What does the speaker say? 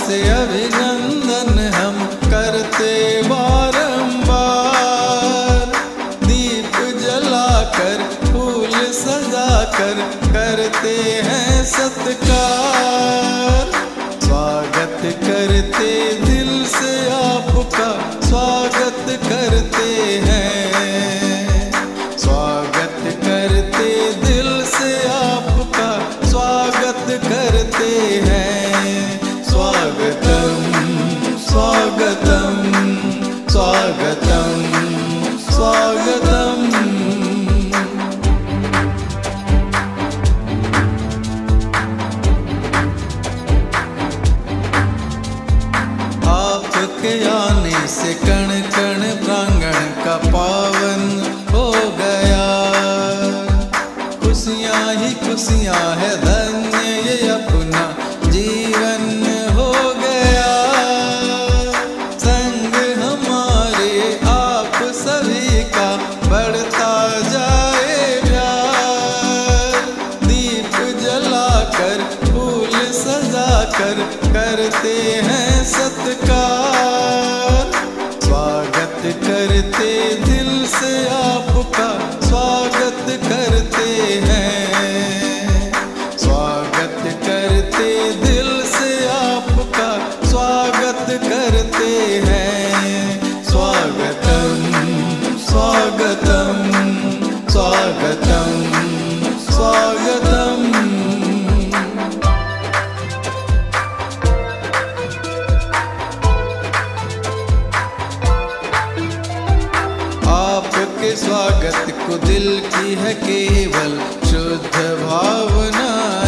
से अभिनंदन हम करते बारंबार। दीप जलाकर फूल सजाकर करते हैं सत्कार। स्वागत करते दिल से आपका स्वागत करते हैं। स्वागत करते दिल से आपका स्वागत करते हैं। स्वागतम स्वागतम स्वागतम स्वागतम। आपके आने से कण कण प्रांगण का पावन हो गया। खुशियाँ ही खुशियाँ है, धन्य ये अपना जीवन हो गया। संग हमारे आप सभी का बढ़ता जाए प्यार। दीप जलाकर फूल सजाकर करते हैं सत्कार। स्वागत करते दिल से आपका स्वागत करते हैं। स्वागत करते दिल से आपका स्वागत करते हैं। स्वागतम स्वागतम स्वागतम स्वागतम। आपके स्वागत को दिल की है केवल शुद्ध भावना।